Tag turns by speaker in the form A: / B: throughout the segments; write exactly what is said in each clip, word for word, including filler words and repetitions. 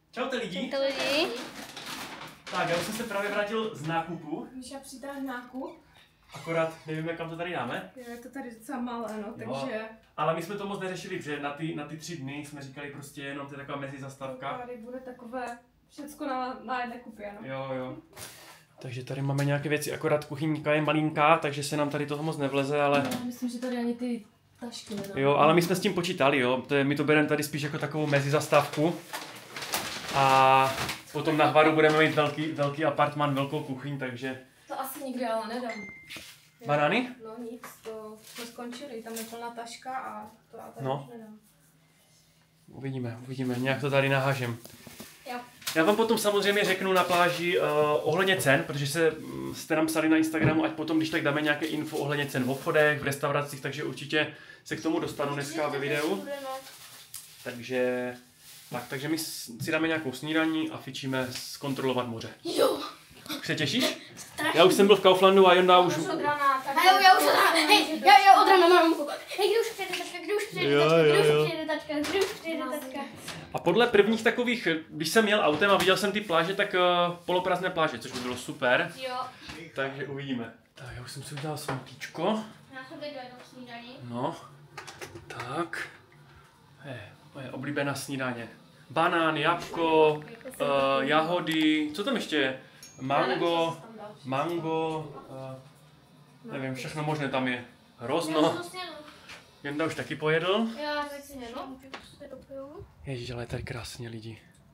A: Čaute lidi.
B: Čaute lidi.
A: Tak, já už jsem se právě vrátil z nákupu.
C: Míša přitáhl nákup.
A: Akorát nevíme, kam to tady dáme.
C: Je to tady docela malé, no, takže...
A: Jo, ale my jsme to moc neřešili, protože na ty, na ty tři dny jsme říkali prostě jenom, to je taková mezizastavka.
C: Tady bude takové všecko na, na jedné kupě, no.
A: Jo, jo. Takže tady máme nějaké věci, akorát kuchyňka je malinká, takže se nám tady toho moc nevleze, ale...
C: No, myslím, že tady ani ty tašky nedám.
A: Jo, ale my jsme s tím počítali, jo. To je, my to bereme tady spíš jako takovou mezizastávku. A potom na Hvaru budeme mít velký, velký apartman, velkou kuchyň, takže...
C: To asi nikdy ale nedám.
A: Banány?
C: No nic, to jsme skončili, tam je plná taška a to já tady
A: No.
C: už nedám.
A: Uvidíme, uvidíme, nějak to tady nahážem.
C: Jo.
A: Já vám potom samozřejmě řeknu na pláži uh, ohledně cen, protože se, jste nám psali na Instagramu, ať potom, když tak dáme nějaké info ohledně cen v obchodech, v restauracích, takže určitě se k tomu dostanu dneska ve videu. Takže, tak, takže my si dáme nějakou snídaní a fičíme zkontrolovat moře.
B: Jo.
A: Už se těšíš? Já už jsem byl v Kauflandu a Jonda už...
C: Už od rána, tak...
B: Hej, já už od rána, hej, já, já od rána mám mamku. Hej, kdy už přijede tačka, kdy už přijede
A: Jo,
B: tačka,
A: jo,
B: kdy
A: jo.
B: už přijede tačka, kdy už přijede tačka.
A: A podle prvních takových, když jsem jel autem a viděl jsem ty pláže, tak uh, poloprázdné pláže, což by bylo super.
B: Jo.
A: Takže uvidíme. Tak já už jsem si udělal smutíčko.
B: Já jsem teď jednou snídaní.
A: No, tak. Je, moje oblíbená snídaně. Banán, jabko, uh, jahody, co tam ještě je? Mango, mango, uh, nevím, všechno možné tam je. Hrozno. Jenda už taky pojedl.
B: Já teď si jenom, se dopiju.
A: Ježíš, ale je tady krásně lidi.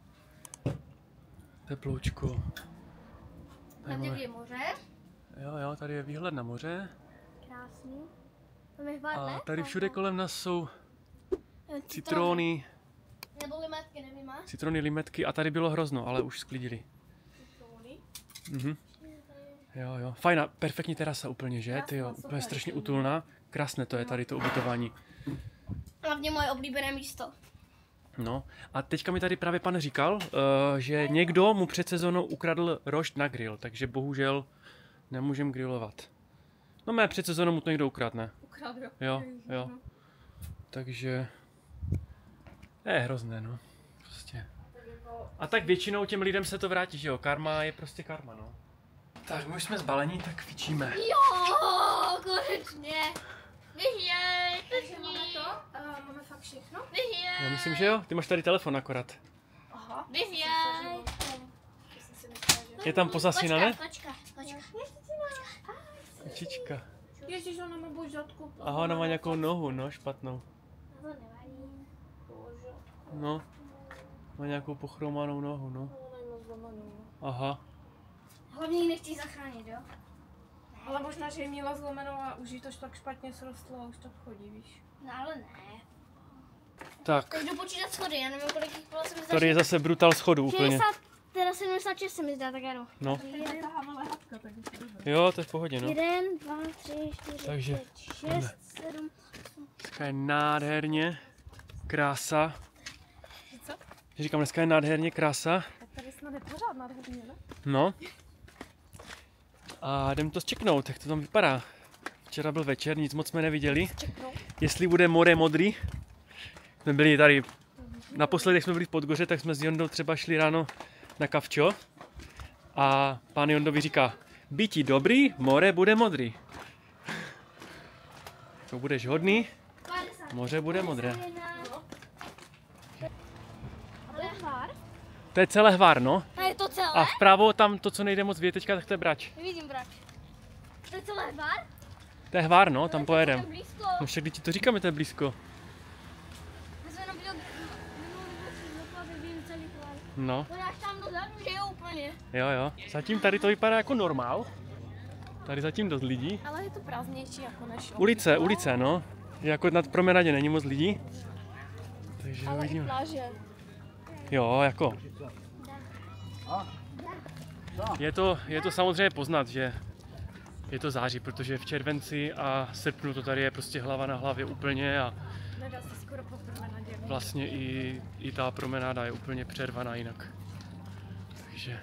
A: Teploučko.
B: Na těch je moře.
A: Jo, jo, tady je výhled na moře.
B: Krásný. Tam je Hvar, ne?
A: A tady všude kolem nás jsou
B: Eh,
A: citrony,
B: Nebo limetky, nevím, a?
A: citrony, limetky a tady bylo hrozno, ale už sklidili.
B: Citrony.
A: Mhm. Jo, jo. Fajná, perfektní terasa úplně, že? Ty jo, úplně strašně utulná. Krásné to je tady to ubytování.
B: Hlavně moje oblíbené místo.
A: No a teďka mi tady právě pan říkal, uh, že někdo mu před sezónou ukradl rošt na grill, takže bohužel nemůžem grillovat. No mé před sezónou mu to někdo ukradl, ne?
C: Ukradl.
A: Jo, jo. Takže je hrozné, no. Prostě. A tak většinou těm lidem se to vrátí, že jo? Karma je prostě karma, no. Tak, my už jsme zbalení, tak fičíme.
B: Jo, konečně. Vyžej,
C: Takže máme
B: pěkný.
C: to, uh, máme fakt všechno.
B: Vyžej.
A: Já myslím, že jo. Ty máš tady telefon akorát.
C: Aha.
B: Vyžej.
C: Jsem si myslela, že...
A: Je tam pozasína, ne?
B: Počka, počka, počka.
A: Kočička.
C: Ježiš, ona má božatku.
A: Aha, ona má nějakou nohu, no, špatnou.
B: To nevadí.
C: Bože,
A: No. Má nějakou pochromanou nohu, no.
C: ona je moc zlomenou.
A: Aha.
B: Hlavně ji nechci zachránit, jo?
C: Ale možná, že jí měla zlomenou a už jí to tak špatně srostlo a už tak chodí, víš.
B: No ale ne.
A: Tak,
B: Tak jdu počítat schody, já nevím, kolik jich bylo, se mi zdá,
A: tady je zase brutal schodu úplně.
B: šedesát, teda sedmdesát šest se mi zdá, tak ano.
A: No.
C: Tady je taháme lehatka, tak je to dobré.
A: Jo, to je v pohodě, no.
B: Jeden, dva, tři, čtyři,
A: Takže,
B: pět,
A: jdeme.
B: šest, sedm.
A: Dneska je nádherně. Krása.
C: Co?
A: Říkám, dneska je nádherně krása.
C: Tak tady snad je pořád nádherně, ne?
A: No. A jdem to zčeknout, jak to tam vypadá. Včera byl večer, nic moc jsme neviděli.
C: Čeknou.
A: Jestli bude more modrý. Jsme byli tady, naposledy, jak jsme byli v Podgoře, tak jsme s Jondou třeba šli ráno na kavčo. A pán Jondovi říká, bytí dobrý, more bude modrý. To budeš hodný,
B: padesát.
A: moře bude modré.
B: To je Hvar?
A: To je celé Hvar, no.
B: A je to celé?
A: A vpravo tam to, co nejde moc vidět teďka, tak to je Brač.
B: Nevidím, brač. To je celé Hvar?
A: To je Hvar, no, tam
B: To
A: pojedem.
B: je blízko.
A: No však když ti to říkáme, to je blízko.
B: Já jsem jenom viděl minulý rok, že vím celý Hvar.
A: No,
B: To je až tam dozadu, že jo, úplně.
A: jo, jo. Zatím tady to vypadá jako normál. Tady zatím dost lidí.
C: Ale je to prázdnější jako než
A: Ulice,
C: obvykle.
A: ulice, no. Jako nad promenadě není moc lidí. Takže
C: Ale i
A: uvidíme.
C: pláže.
A: Jo, jako. Je to, je to samozřejmě poznat, že je to září, protože v červenci a srpnu to tady je prostě hlava na hlavě úplně a
C: Nedá se skoro po promenadě.
A: vlastně i, i ta promenáda je úplně přervaná jinak. Takže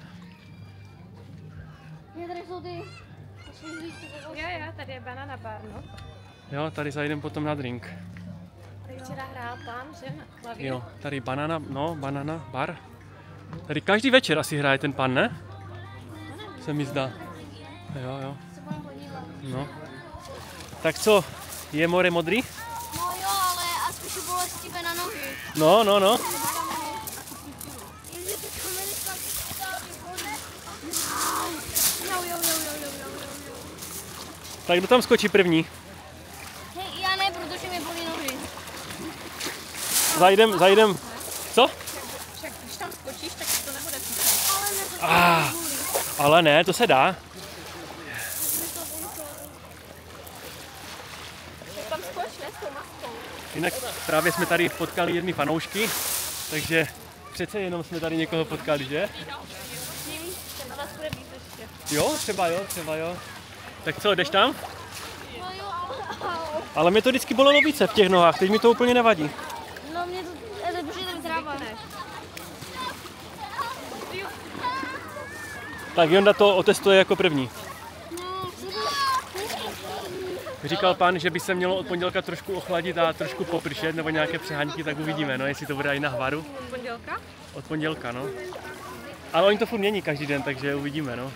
B: Mě tady jsou ty...
C: Jo, jo, tady je banana bar, no.
A: jo, tady zajdem potom na drink.
C: Tady včera hrál pán, že, na klavír.
A: Jo, tady banana, no, banana bar. Tady každý večer asi hraje ten pan, ne? Se mi zdá. Jo, jo. No. Tak co, je more modrý?
B: No jo, ale a spíš bolestivé na nohy.
A: No, no, no. Tak kdo tam skočí první?
B: Hej, já ne, protože mě bolí nohy.
A: Zajdem, zajdem. Co?
C: Však když tam skočíš, tak to nebude písat.
B: Ale ne, to
A: Ah, ale ne, to se dá.
C: Tak tam skoč, ne, s tou maskou.
A: Jinak právě jsme tady potkali jedny fanoušky, takže přece jenom jsme tady někoho potkali, že?
C: Ten nás bude víc ještě.
A: Jo, třeba jo, třeba jo. Tak co, jdeš tam?
B: No jo, ale...
A: Ale mě to vždycky bolelo více v těch nohách, teď mi to úplně nevadí.
B: No mě to... Je to protože tam tráva.
A: Tak Jonda to otestuje jako první.
B: No,
A: Říkal pan, že by se mělo od pondělka trošku ochladit a trošku popršet, nebo nějaké přehánky, tak uvidíme, no, jestli to bude i na hvaru.
C: Pondělka?
A: Od pondělka, no. Ale oni to furt mění každý den, takže uvidíme, no.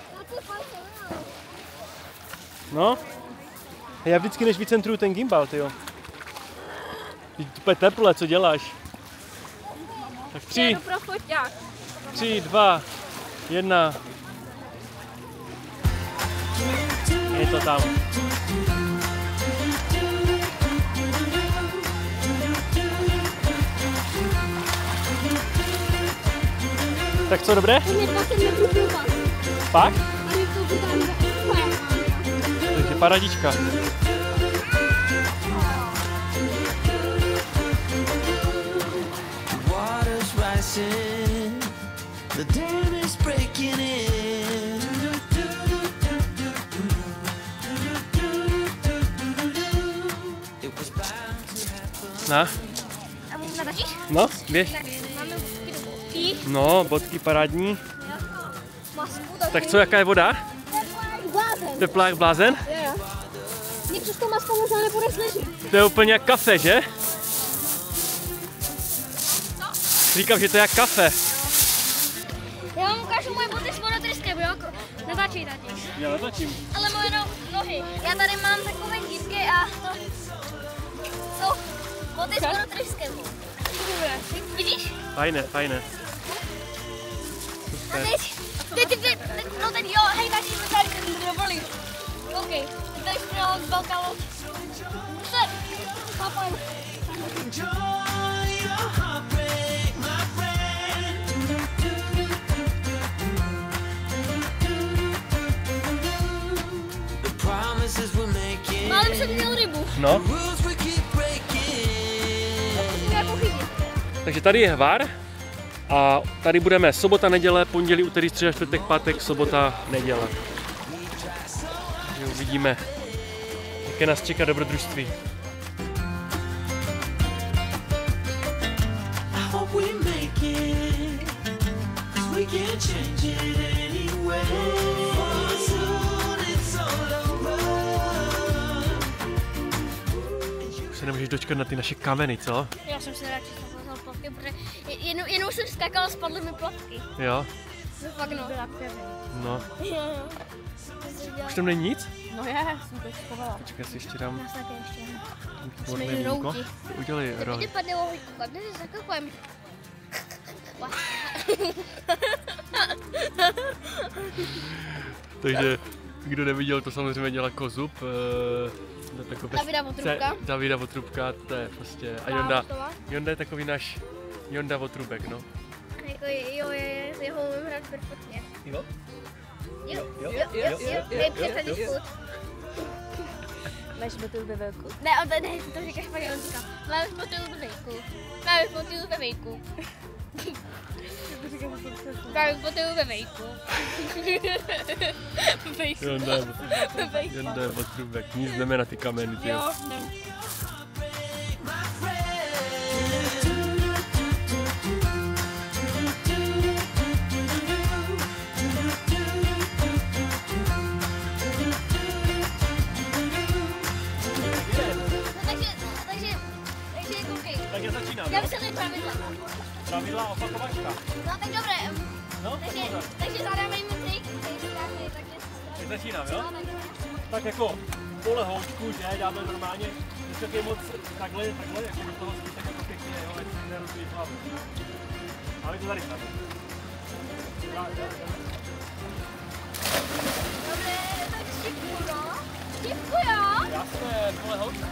A: No. Já vždycky než vycentruju ten gimbal, tyjo. Teď to je teple, co děláš? Tak tři,
C: Jedu pro foťák.
A: tři, dva, jedna. Je to tam. Tak co, dobré?
B: mě dvacet metrů průpas.
A: Pak?
B: A mě to tam
A: Takže paradička.
D: Water's rising, the dam is breaking in. It was bound to happen.
A: Na,
B: A můžu natačit?
A: no, běž.
B: Máme bodky do bodky.
A: No, bodky parádní.
B: Masku,
A: Tak co, jaká je voda?
B: Blázen.
A: Teplá jak blázen?
B: Mě přes tou maskou možná nebude slyšet.
A: To je úplně jak kafe, že? Říkám, že to je jak kafe.
B: Já vám ukážu moje boty s monotryskem, jo? Natáčej, tati.
A: Já natačím.
B: Ale moje no, nohy. Já tady mám takové dívky a to jsou boty s monotryskem. Vidíš?
A: Fajné, fajné.
B: A teď, teď, teď, teď, no teď jo, hej, tati, to tady se dovolí. OK, teď tady přijela velká loď. Se, chápám.
D: Enjoy your heartbreak, my friend. The promises we're making,
B: Málem jsem měl rybu.
A: No,
D: rules we keep breaking.
B: Musím nějakou chytit.
A: takže tady je hvar. A tady budeme sobota, neděle, pondělí, úterý, středa, čtvrtek, pátek, sobota, neděle. Takže uvidíme, jaké nás čeká dobrodružství.
D: I hope we make it, 'cause we can't change it anyway. For soon it's all over.
A: Už se nemůžeš dočkat na ty naše kameny, co?
B: Já jsem se radši skakala z plavky, protože jen, jenom jsem skakala, spadly mi plavky.
A: Jo,
B: To fakt no.
A: no. Už tam není nic?
C: No je, jsem to schovala.
A: Počkej, já si ještě dám
B: Nás také ještě.
A: vodné
B: Jsme
A: mlíko.
B: routi.
A: Udělej rohy.
B: Kdy padne lohojku, kam se zakakujeme.
A: Takže, kdo neviděl, to samozřejmě dělá Kozub. To je takové
B: Davida Votrubka.
A: Ce- Davida Votrubka, to je prostě. A Jonda, Jonda je takový náš Jonda Votrubek, no.
B: Jako jo, je, je, jeho umím hrát perfektně.
A: Jo?
B: Jo, jo, jo, jo, jo, hej, přesadíš furt.
C: Máš botu ve velku?
B: Ne, on tady, ne, to říká špatně, on říká, máme fotilu ve vejku. Máme fotilu ve vejku. Máme fotilu ve vejku. Vejku.
A: Jonda je, Jonda je Votrubek, nic jdeme na ty kameny, ty jo.
B: Takže, takže, takže koukej.
A: Tak já začínám,
B: Já
A: jo?
B: vysvětlím pravidla.
A: Pravidla. pravidla opakovačka.
B: No tak dobré.
A: No,
B: Takže,
A: tak
B: takže zadávej mi trik. Takže
A: tak začínám, jo?
B: no, tak.
A: Tak jako pole houčku, že dáme normálně, když taky moc takhle, takhle, jako do toho zbytek jako pěkně, jo, ať si nerozumí hlavu. A my to tady stavíme.
B: Dobré, tak šipku, no. Šipku, jo?
A: Jasné, pole houčku.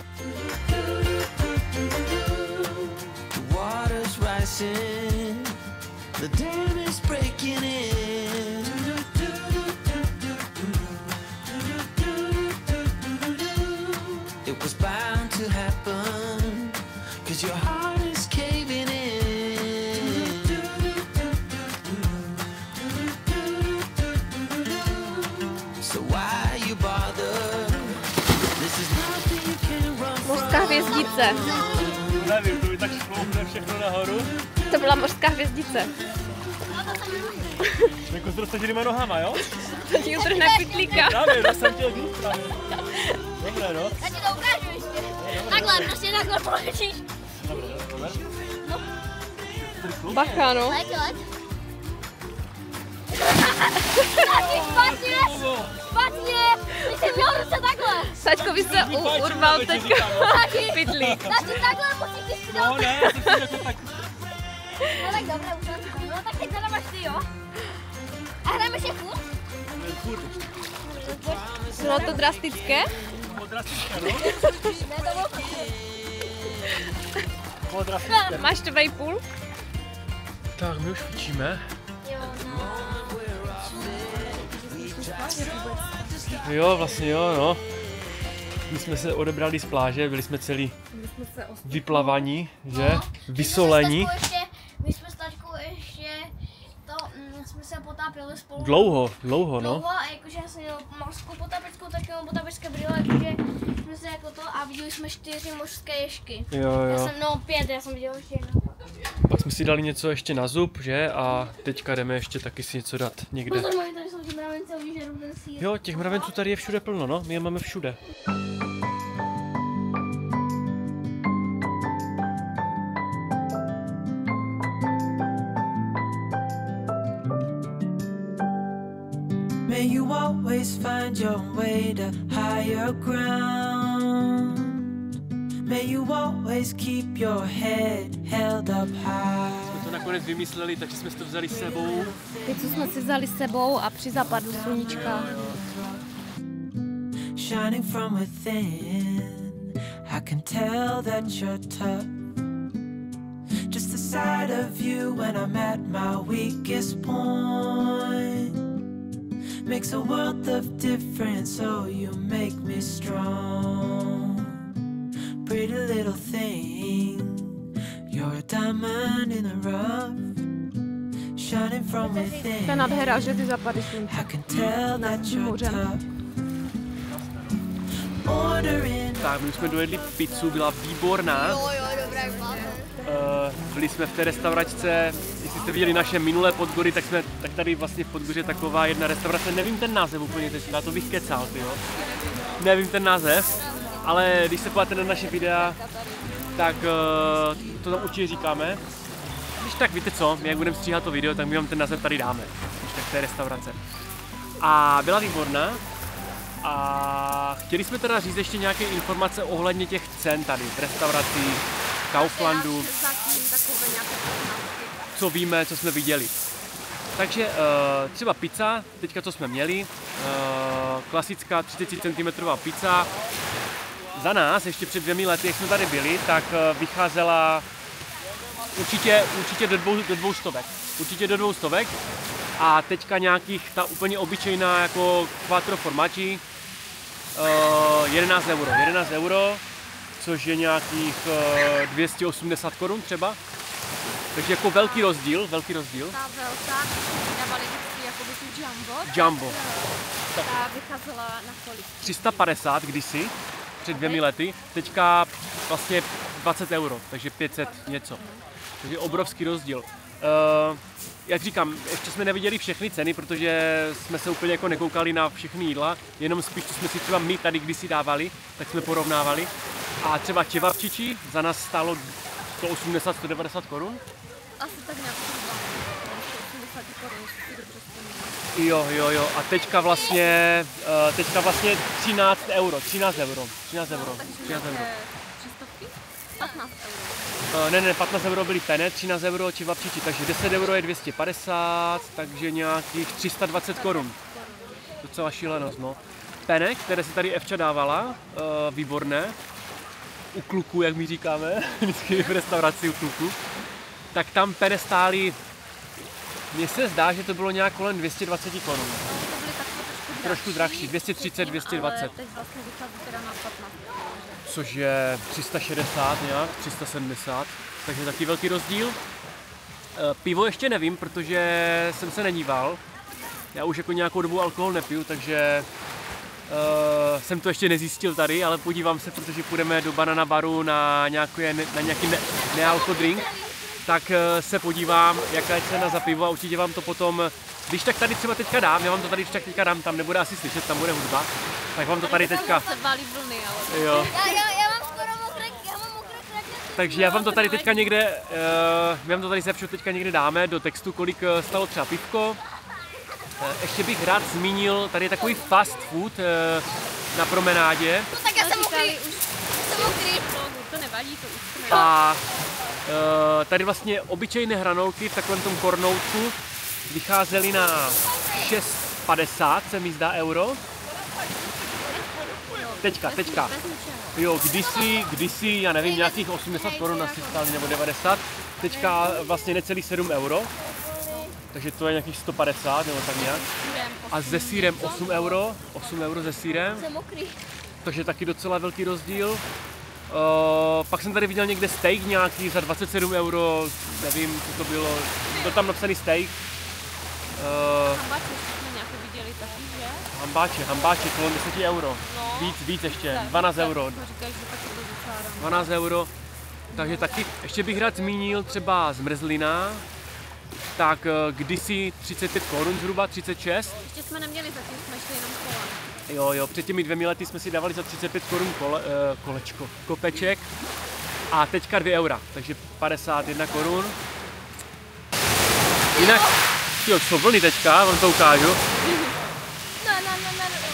D: The water's rising, the dam is breaking in. It was bound to happen, cause your heart is caving in. So why you bother? This is nothing you can run from.
C: Mořská hvězdice.
A: Nevím, to by tak šloupne všechno nahoru.
C: To byla mořská hvězdice.
A: Jako s roztaženýma nohama, jo?
C: To ti utrhne pytlíka.
A: Právě, to jsem chtěl říct právě. Dobré, no.
B: Já ti to ukážu ještě. Takhle, prostě takhle položíš.
A: Dobré, dobré.
C: Bacha, no.
B: Leď, leď. Taky špatně. Špatně. Ty jsi měl ruce takhle.
C: Sačko by se u- urval teďka
B: Taky.
C: pytlík.
B: Taky takhle musíš si
A: No
B: dát.
A: ne, já jsem si řekl tak.
B: No tak dobré, už jsem si. No tak teď zadáváš ty, jo? A hrajeme ještě furt?
C: Bylo to drastické?
A: Podrastické, no.
B: Ne, to bylo furt.
A: Podrastické.
C: Máš dva i půl?
A: Tak, my už fičíme.
B: Jo, no.
A: Jo, vlastně jo, no. My jsme se odebrali z pláže, byli jsme celý vyplavaní, že?
B: No.
A: Vysolení.
B: My jsme s tačkou ještě to, mm, jsme se potápěli spolu.
A: Dlouho, dlouho, no.
B: Dlouho a jakože já jsem měl masku potapeckou, tak mám potapecké brýle, jakože jsme se jako to a viděli jsme čtyři mořské ježky.
A: Jo,
B: Já
A: jo.
B: jsem, no pět, já jsem viděl ještě jedno.
A: Pak jsme si dali něco ještě na zub, že? A teďka jdeme ještě taky si něco dát někde.
B: Pozor, tady jsou ti mravence, oni žerou ten sýr.
A: Jo, těch mravenců tady je všude plno, no. My je máme všude.
D: May you always find your way to higher ground. May you always keep your head held up high.
A: To nakonec vymysleli, takže jsme si to vzali s sebou.
C: Pizzu jsme si vzali s sebou a při západu sluníčka.
D: Shining from within, I can tell that you're tough. Just the sight of you when I'm at my weakest point makes a world of difference, so you make me strong. Pretty little thing, you're a diamond in the rough, shining from within.
C: To je nádhera, že ty západy slunce.
D: I can tell that you're tough. Ordering.
A: Tak, my už jsme dojedli pizzu, byla výborná.
B: Jo, jo, dobré,
A: Uh, byli jsme v té restauračce, jestli jste viděli naše minulé Podgory, tak jsme tak tady vlastně v Podgoře taková jedna restaurace, nevím ten název úplně teď, já to bych kecal, tyjo. Nevím ten název, ale když se podíváte na naše videa, tak uh, to tam určitě říkáme. Když tak víte co, my jak budeme stříhat to video, tak my vám ten název tady dáme, když tak té restaurace. A byla výborná. A chtěli jsme teda říct ještě nějaké informace ohledně těch cen tady v restauracích, Kauflandu, co víme, co jsme viděli. Takže uh, třeba pizza, teďka co jsme měli, uh, klasická třicet centimetrů pizza. Za nás, ještě před dvěmi lety, jak jsme tady byli, tak uh, vycházela určitě, určitě do, dvou, do dvou stovek. Určitě do dvou stovek. A teďka nějakých, ta úplně obyčejná jako quattro formaggi, uh, jedenáct euro. jedenáct euro, což je nějakých uh, dvě stě osmdesát korun třeba. Takže jako velký rozdíl, velký rozdíl.
C: Ta velká, dávali vždycky jakoby tu jumbo.
A: Jumbo.
C: Ta vycházela na kolik?
A: tři sta padesát kdysi, před dvěmi lety, teďka vlastně dvacet euro, takže pět set něco. Takže obrovský rozdíl. Uh, jak říkám, ještě jsme neviděli všechny ceny, protože jsme se úplně jako nekoukali na všechny jídla, jenom spíš, co jsme si třeba my tady kdysi dávali, tak jsme porovnávali. A třeba čevapčiči za nás stálo sto osmdesát až sto devadesát korun.
B: asi tak nějak osmdesát korun.
A: Jo, jo, jo. A teďka vlastně, uh, teďka vlastně třináct euro, třináct euro, třináct euro, třináct euro.
B: patnáct euro.
A: Uh, ne, ne, patnáct euro byly pene, třináct euro čevapčiči, takže deset euro je dvě stě padesát, takže nějakých tři sta dvacet korun. Docela šílenost, no. Pene, které si tady Evča dávala, uh, výborné, u kluku, jak my říkáme, vždycky v restauraci u kluku, tak tam pene stály, mně se zdá, že to bylo nějak kolem dvě stě dvacet korun.
B: To byly takové trošku,
A: Trošku drahší, dvě stě třicet, dvě stě dvacet.
B: Ale teď vlastně vychází teda na patnáct.
A: Což je tři sta šedesát nějak, tři sta sedmdesát, takže taky velký rozdíl. Pivo ještě nevím, protože jsem se nedíval. Já už jako nějakou dobu alkohol nepiju, takže uh, jsem to ještě nezjistil tady, ale podívám se, protože půjdeme do Banana Baru na, nějaké, na nějaký ne, nealko drink, tak uh, se podívám, jaká je cena za pivo a určitě vám to potom, když tak tady třeba teďka dám, já vám to tady když tak teďka dám, tam nebude asi slyšet, tam bude hudba, tak vám to tady teďka...
B: Se válí vlny, ale...
A: Jo.
B: Já, já, já mám skoro mokré, já mám mokré kraťaty.
A: Takže já vám to tady teďka někde, uh, my vám to tady zepšu teďka někde dáme do textu, kolik uh, stalo třeba pivko. Uh, ještě bych rád zmínil, tady je takový fast food uh, na promenádě.
B: No tak já jsem mokrý, už jsem mokrý. To nevadí, to už to nevadí.
A: A uh, tady vlastně obyčejné hranolky v takovém tom kornoutku vycházely na šest padesát, se mi zdá, euro. Teďka, teďka. Jo, kdysi, kdysi, já nevím, nějakých osmdesát korun asi stály, nebo devadesát. Teďka vlastně necelých sedm euro. Takže to je nějakých sto padesát nebo tak nějak. A se sýrem osm euro, osm euro se sýrem.
B: Jsem mokrý.
A: Takže taky docela velký rozdíl. Uh, pak jsem tady viděl někde steak nějaký za dvacet sedm euro, nevím, co to bylo, byl tam napsaný steak. Uh,
B: Hambáče jsme nějaké viděli taky, že?
A: hambáče, hambáče, kolem deset euro.
B: No.
A: Víc, víc ještě, dvanáct euro.
B: Říkáš, že taky to docela
A: dvanáct euro. Takže taky, ještě bych rád zmínil třeba zmrzlina. Tak kdysi třicet pět korun zhruba, třicet šest.
B: Ještě jsme neměli, zatím jsme šli jenom kolem.
A: Jo, jo, před těmi dvěmi lety jsme si dávali za třicet pět korun kole, eh, kolečko, kopeček. A teďka dvě eura, takže padesát jedna korun. Jinak, jo, jsou vlny teďka, vám to ukážu.
B: No, no, no, no, no.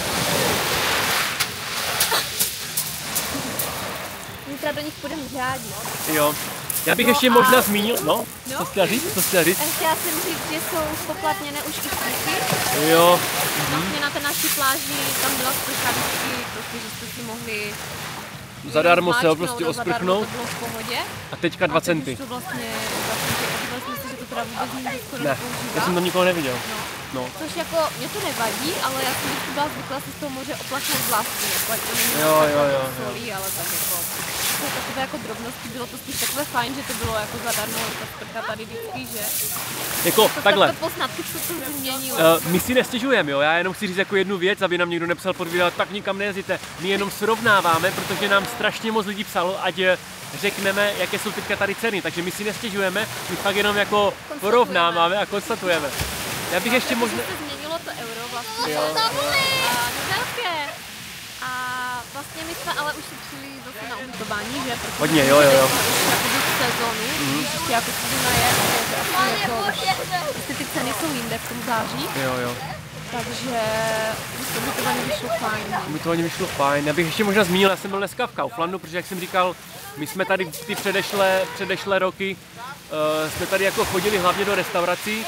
B: My teda do nich půjdeme řádit.
A: Jo. Já bych no ještě možná zmínil, no,
B: no?
A: co jsi chtěla říct, co jsi chtěla říct?
B: Chtěla jsem říct, že jsou spoplatněné už i střechy.
A: Jo.
B: Vlastně na té naší pláži, tam byla střecha vždycky, prostě, že jste si mohli
A: zadarmo se ho prostě osprchnout.
B: To bylo v pohodě.
A: A teďka dva centy.
B: To vlastně, vlastně podívali jsme si, že to teda vůbec nikdy skoro
A: Ne,
B: nepoužívá.
A: já jsem tam nikoho neviděl.
B: No.
A: No.
B: Což jako, mě to nevadí, ale já jsem vždycky byla zvyklá si z toho moře oplachnout vlastní, jako ať to není
A: Jo, jo, jo, jo.
B: solí, ale tak jako, to takové jako drobnosti, bylo to spíš takové fajn, že to bylo jako zadarmo, ta sprcha tady vždycky, že
A: Jako
B: to,
A: takhle.
B: To poznatky, co to změnilo.
A: Uh, my si nestěžujeme, jo, já jenom chci říct jako jednu věc, aby nám někdo nepsal pod video, tak nikam nejezdíte. My jenom srovnáváme, protože nám strašně moc lidí psalo, ať řekneme, jaké jsou teďka tady ceny, takže my si nestěžujeme, my fakt jenom jako porovnáváme a konstatujeme. Já bych ještě možná...
B: se změnilo to euro vlastně.
A: Jo.
B: A velké. A vlastně my jsme ale už šetřili zase na ubytování, že? Protože
A: hodně, jo, jo, jo.
B: Jakoby v sezónu, mm. když ještě jako cizina je, že asi jako, prostě ty ceny jsou jinde v tom září.
A: Jo, jo.
B: Takže to ubytování vyšlo fajn.
A: Ubytování vyšlo fajn. Já bych ještě možná zmínil, já jsem byl dneska v Kauflandu, protože jak jsem říkal, my jsme tady ty předešlé, předešlé roky, uh, jsme tady jako chodili hlavně do restaurací.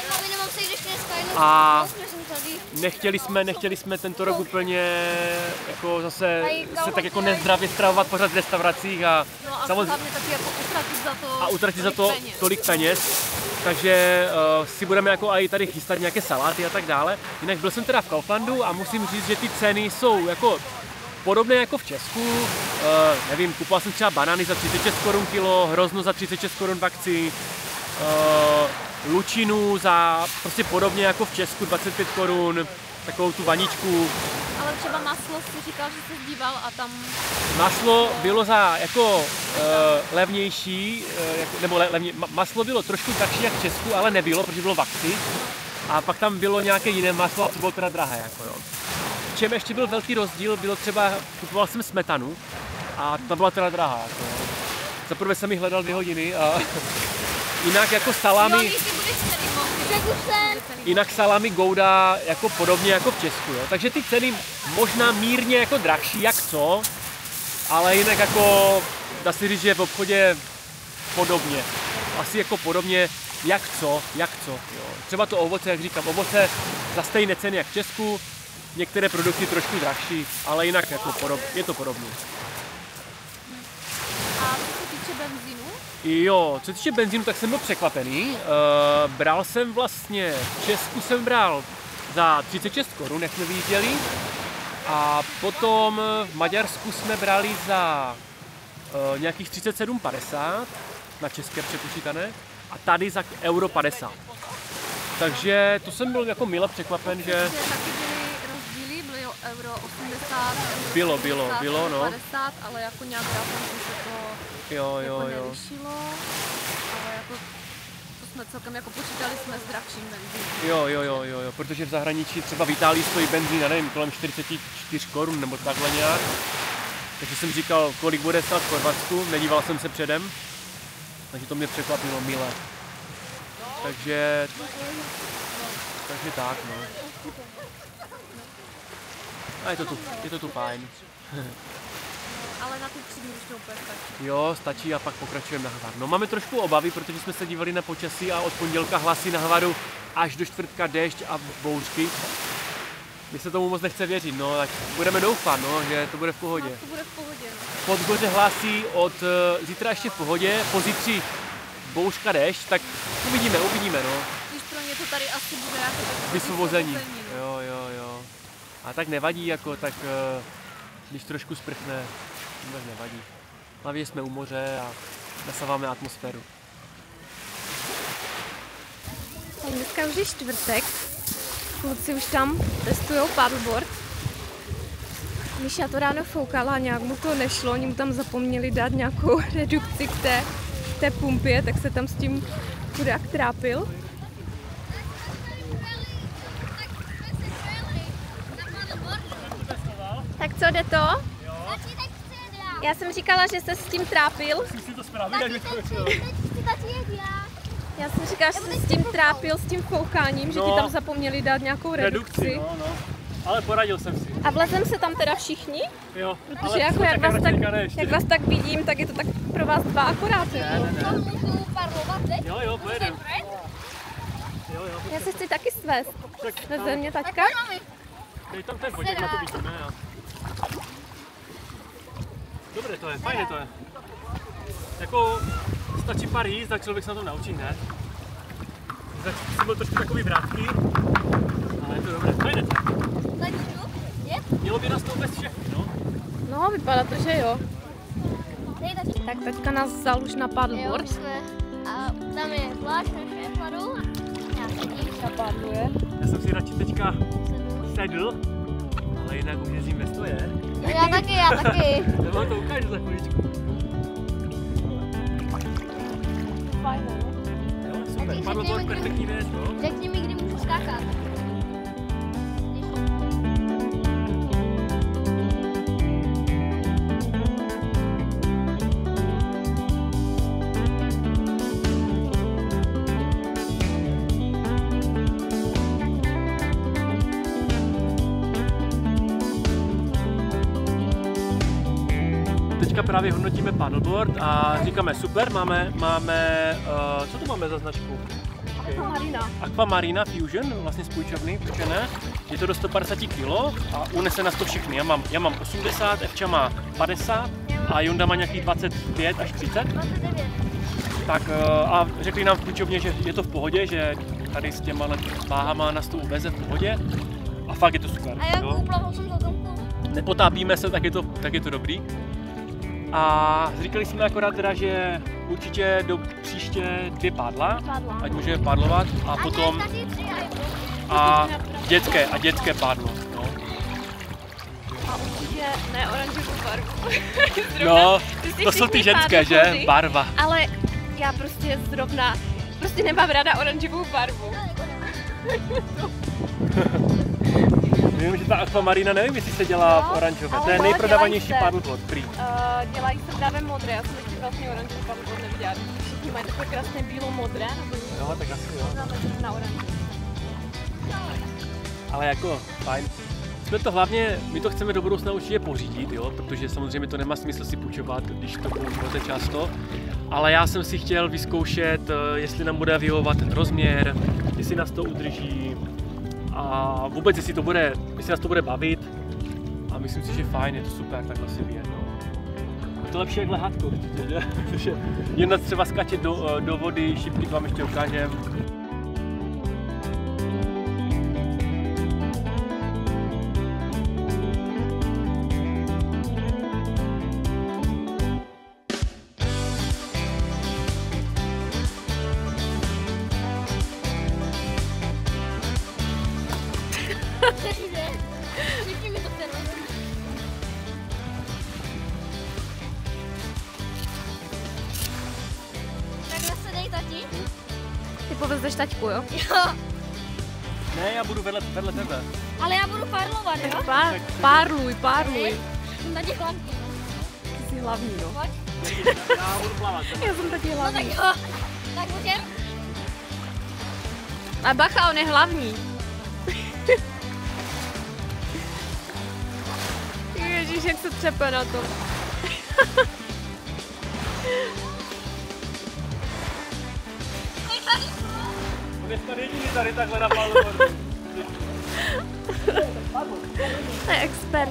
A: A nechtěli jsme, nechtěli jsme tento rok úplně jako zase se tak jako nezdravě stravovat pořád v restauracích a
B: no a
A: samozřejmě
B: taky jako utratit za to
A: a utratit za to
B: peněz.
A: tolik peněz. Takže uh, si budeme jako i tady chystat nějaké saláty a tak dále. Jinak byl jsem teda v Kauflandu a musím říct, že ty ceny jsou jako podobné jako v Česku. Uh, nevím, kupoval jsem třeba banány za třicet šest korun kilo, hrozno za třicet šest korun v akci. Uh, lučinu za prostě podobně jako v Česku dvacet pět korun, takovou tu vaničku.
B: Ale třeba maslo si říkal, že se zdíval a tam...
A: Maslo bylo za jako uh, levnější, uh, jako, nebo le, levně, ma, maslo bylo trošku drahší jak v Česku, ale nebylo, protože bylo v akci. A pak tam bylo nějaké jiné maslo a to bylo teda drahé. Jako, jo. V čem ještě byl velký rozdíl, bylo třeba, kupoval jsem smetanu a ta byla teda drahá. Jako, za prvé jsem ji hledal dvě hodiny a Jinak jako salami, jinak salami Gouda jako podobně jako v Česku, jo. Takže ty ceny možná mírně jako drahší, jak co, ale jinak jako dá se říct, že v obchodě podobně. Asi jako podobně, jak co, jak co, jo. Třeba to ovoce, jak říkám, ovoce za stejné ceny jak v Česku, některé produkty trošku drahší, ale jinak jako podob, je to podobné.
C: A co se týče benzínu?
A: Jo, co se týče benzínu, tak jsem byl překvapený. Uh, bral jsem vlastně, v Česku jsem bral za třicet šest korun, jak jsme vyjížděli. A potom v Maďarsku jsme brali za uh, nějakých třicet sedm padesát na české přepočítané a tady za euro padesát. Takže to jsem byl jako mile překvapen, že...
C: Taky byly rozdíly, byly euro osmdesát,
A: Bylo, bylo,
C: padesát,
A: bylo, no.
C: padesát, ale jako nějak razem se to
A: Jo,
C: jako
A: jo, jo.
C: nelišilo, ale jako to jsme celkem jako počítali jsme s drahším benzínem.
A: Jo, jo, jo, jo, jo, protože v zahraničí třeba v Itálii stojí benzín, já nevím, kolem čtyřicet čtyři korun nebo takhle nějak. Takže jsem říkal, kolik bude stát v Chorvatsku, nedíval jsem se předem, takže to mě překvapilo mile. Takže, takže tak, no. A je to tu, je to tu fajn.
C: Ale na ty tři dny už to úplně stačí.
A: Jo, stačí a pak pokračujeme na Hvar. No máme trošku obavy, protože jsme se dívali na počasí a od pondělka hlasy na Hvaru až do čtvrtka déšť a bouřky. Mně se tomu moc nechce věřit, no, tak budeme doufat, no, že to bude v pohodě.
C: No, to bude v pohodě, no.
A: Podgoře hlásí od uh, zítra ještě v pohodě, pozítří bouřka déšť, tak uvidíme, uvidíme, no.
C: Když pro ně to tady asi bude jako tak
A: Vysvobození.
C: no.
A: Jo, jo, jo. A tak nevadí, jako tak, uh, když trošku sprchne, vůbec nevadí. Hlavně jsme u moře a nasáváme atmosféru.
C: Tak dneska už je čtvrtek. Kluci už tam testujou paddleboard. Míša to ráno foukala, nějak mu to nešlo, oni mu tam zapomněli dát nějakou redukci k té, k té pumpě, tak se tam s tím chudák trápil. Tak co, jde to? Já jsem říkala, že se s tím trápil. Já jsem říkala, že se s tím trápil, s tím foukáním, že
A: No.
C: ti tam zapomněli dát nějakou redukci.
A: no, no. Ale poradil jsem si.
C: A vlezem se tam teda všichni?
A: Jo,
C: Protože jako jak vás, tak, jak vás tak vidím, tak je to tak pro vás dva akorát. Jako.
A: Jo, jo, pojedem. Jo, jo.
C: Já se chci taky svést.
A: Tak
C: Veze mě taťka.
A: dej tam ten vodík, na to vidíme. A... Dobré to je, fajné to je. Jako stačí pár jízd, tak člověk se na to naučí, ne? Začít jsem byl trošku takový vrátky, ale je to dobré, fajné to je. Mělo by nás to vůbec všechny, no.
C: No, vypadá to, že jo. Tak teďka nás vzal už na paddleboard.
B: A tam je pláž, naše pladou. Já sedím.
C: Zapadluje.
A: Já jsem si radši teďka sedl, ale jinak už jezdím ve stoje.
B: Já taky, já taky.
A: Já vám to ukážu za chviličku.
C: Fajn, no.
A: Jo, super, paddleboard perfektní věc, no.
B: Řekni mi, kdy můžu skákat.
A: Teďka právě hodnotíme paddleboard a říkáme super, máme, máme, uh, co tu máme za značku?
C: Aquamarina.
A: Aquamarina Fusion, vlastně z půjčovny, půjčené. Je to do sto padesát kilo a unese nás to všechny. Já mám, já mám osmdesát, Evča má padesát a Jonda má nějakých dvacet pět až třicet.
B: dvacet devět.
A: Tak uh, a řekli nám v půjčovně, že je to v pohodě, že tady s těma váhama nás to uveze v pohodě. A fakt je to super.
B: A jak
A: jo.
B: uplavil jsem to domku.
A: Nepotápíme se, tak je to, tak je to dobrý. A říkali jsme akorát teda, že určitě do příště dvě pádla,
B: Pádla.
A: ať můžeme pádlovat a potom
B: A ne, tři a i
A: a dětské a dětské pádlo. No,
C: A určitě ne oranžovou barvu.
A: no
C: Ty jsi
A: to jsou ty
C: všichni
A: ženské, že?
C: pádlopody.
A: Barva.
C: Ale já prostě zrovna, prostě nemám ráda oranžovou barvu.
A: Vím, že ta Aquamarina, nevím, jestli se dělá
C: No,
A: v oranžové. To
C: ale
A: je
C: no,
A: nejprodávanější
C: dělají se.
A: paddleboard, prý.
C: Uh, dělají se právě modré, já jsem ještě vlastně oranžový paddleboard neviděla. Všichni Oni mají takové krásné bílo-modré, nebo
A: Jo, tak asi jo.
C: na oranži.
A: Ale jako, fajn. Jsme to hlavně, my to chceme do budoucna určitě pořídit, jo, protože samozřejmě to nemá smysl si půjčovat, když to používáte často. Ale já jsem si chtěl vyzkoušet, jestli nám bude vyhovovat ten rozměr, jestli nás to udrží a vůbec jestli, to bude, jestli nás to bude bavit. A myslím si, že fajn, je to super takhle si vyjet. No. Je to lepší jak lehátko, že? Protože jen třeba skáčet do, do vody, šipky vám ještě ukážem.
C: Ty povezeš taťku, jo?
B: Jo,
A: Ne, já budu vedle, vedle tebe.
B: ale já budu parlovat, jo?
C: Pár, párluj, párluj.
B: Na těch hlavní.
C: Ty jsi hlavní, no.
B: Pojď.
A: Já budu plavat.
C: Já jsem taky
B: No tak
C: hlavní.
B: jo. Tak můžem?
C: A bacha, on je hlavní. Ježíš, jak se třepe na to.
A: On je tady jediný tady takhle na paddleboardu.
C: To je expert.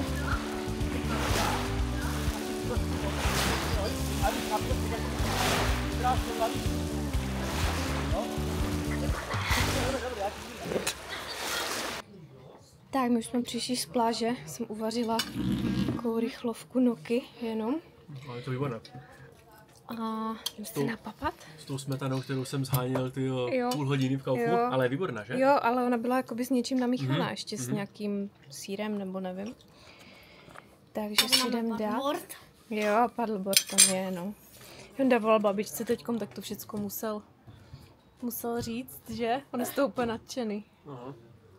C: Tak, my už jsme přišli z pláže, jsem uvařila takovou rychlovku noky jenom.
A: Ale to výborné.
C: A jdem se napapat.
A: S tou smetanou, kterou jsem zháněl ty
C: Jo.
A: půl hodiny v kaufu,
C: Jo.
A: ale je výborná, že?
C: Jo, ale ona byla jakoby s něčím namíchaná,
A: Mhm,
C: ještě s
A: mhm.
C: nějakým sýrem nebo nevím. Takže si jdem dát.
B: Paddleboard.
C: Jo, paddleboard tam je, no. Jonda volal babičce teďkom, tak to všecko musel, musel říct, že? On je z toho úplně nadšený.
A: Aha.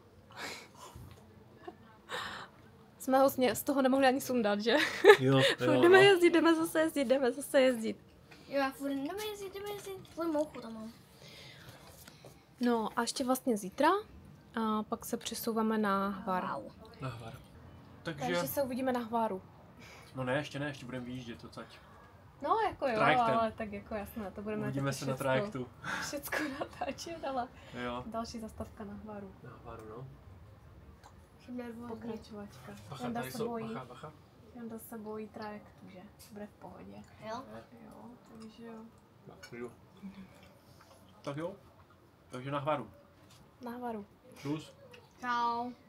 C: Jsme ho z toho nemohli ani sundat, že?
A: Jo, jo,
C: jdeme
A: no.
C: jezdit, jdeme zase jezdit, jdeme zase jezdit.
B: Jo, já furt jdeme jezdit, jdeme jezdit. Tvoj mouchu tam mám.
C: No a ještě vlastně zítra, a pak se přesouváme na Hvar.
B: Wow.
A: Na Hvar. Takže,
C: Takže se uvidíme na Hvaru.
A: no ne, ještě ne, ještě budeme vyjíždět odsaď.
C: No jako jo,
A: Trajektem.
C: ale tak jako jasné, to budeme
A: Uvidíme
C: taky
A: se na
C: všecko-
A: trajektu.
C: Všecko natáčet, ale
A: Jo,
C: další zastavka na Hvaru.
A: na Hvaru, no.
B: Jsem nervózní.
C: Pokračovačka.
A: Bacha,
C: Janda
A: tady
C: se
A: jsou,
C: bojí,
A: bacha, bacha.
C: Janda se bojí trajektu, že? Bude v pohodě.
B: Jo?
C: Jo, takže jo.
A: Tak, jdu. Tak jo, takže na Hvaru.
C: Na Hvaru.
A: Plus.
B: Čau.